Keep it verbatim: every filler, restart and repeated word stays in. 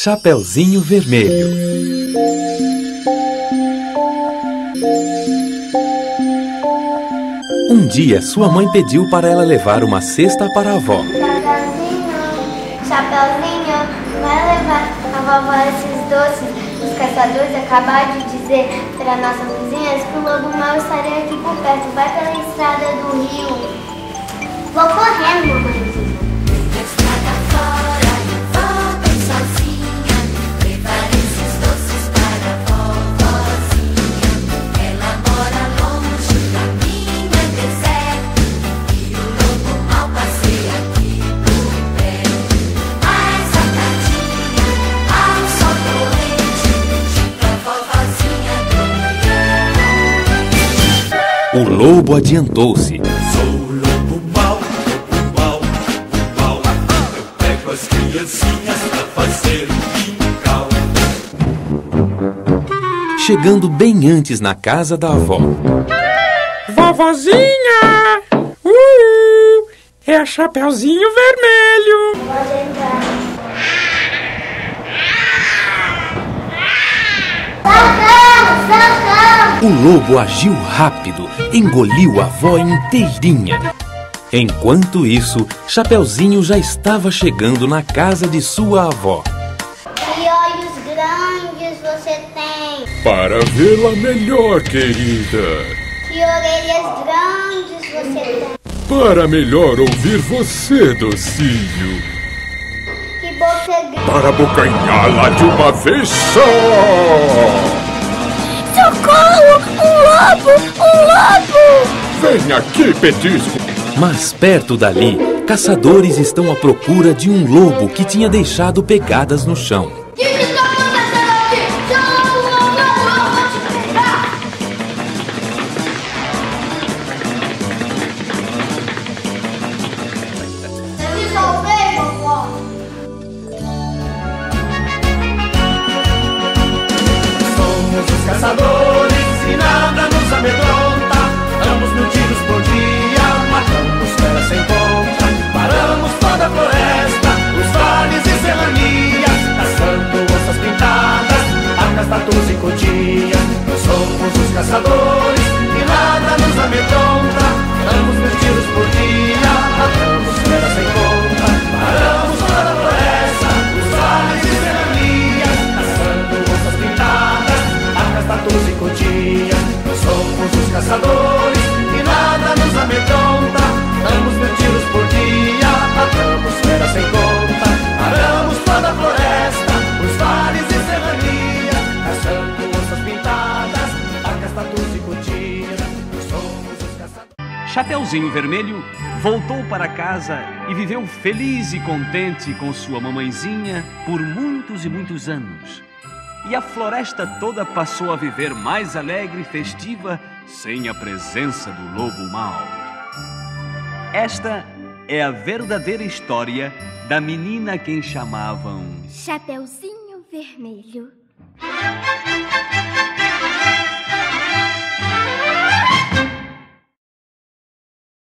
Chapeuzinho Vermelho. Um dia, sua mãe pediu para ela levar uma cesta para a avó. Chapeuzinho, Chapeuzinho, vai levar a vovó esses doces. Os caçadores acabaram de dizer para nossas vizinhas que o lobo mau estaria aqui por perto. Vai pela estrada do rio. Vou correndo, mamãezinha. O lobo adiantou-se. Sou o lobo mau, lobo mau, lobo mau. Eu pego as criancinhas pra fazer um quintal. Chegando bem antes na casa da avó. Vovozinha! Uh, é a Chapeuzinho Vermelho! Pode entrar. Socorro! Socorro! O lobo agiu rápido, engoliu a avó inteirinha. Enquanto isso, Chapeuzinho já estava chegando na casa de sua avó. Que olhos grandes você tem! Para vê-la melhor, querida. Que orelhas grandes você tem! Para melhor ouvir você, docinho. Que boca grande! Para abocanhá-la de uma vez só. Socorro! Um lobo! Um lobo! Vem aqui, petisco. Mas perto dali, caçadores estão à procura de um lobo que tinha deixado pegadas no chão. Quem está acontecendo aqui? Chama o lobo! Eu vou te pegar! Eu me salvei, vovó! Somos os caçadores e nada nos amedronta. Damos mil tiros por dia, matamos fera sem conta. Paramos toda a floresta, os vales e serranias, caçando onças pintadas, arcas, tatus e cotias. Nós somos os caçadores e nada nos amedronta. Damos mil tiros por dia, matamos fera sem conta. Paramos toda a floresta, os vales e serranias, caçando onças pintadas, arcas, tatus e cotias. Nós somos os caçadores e nada nos amedronta. Damos mil tiros por dia, matamos fera sem conta. Paramos toda a floresta, os vales e serranias, caçando onças pintadas, arcas, tatus e cotias. Nós somos os caçadores. Chapeuzinho Vermelho voltou para casa e viveu feliz e contente com sua mamãezinha por muitos e muitos anos. E a floresta toda passou a viver mais alegre e festiva sem a presença do lobo mau. Esta é a verdadeira história da menina a quem chamavam Chapeuzinho Vermelho.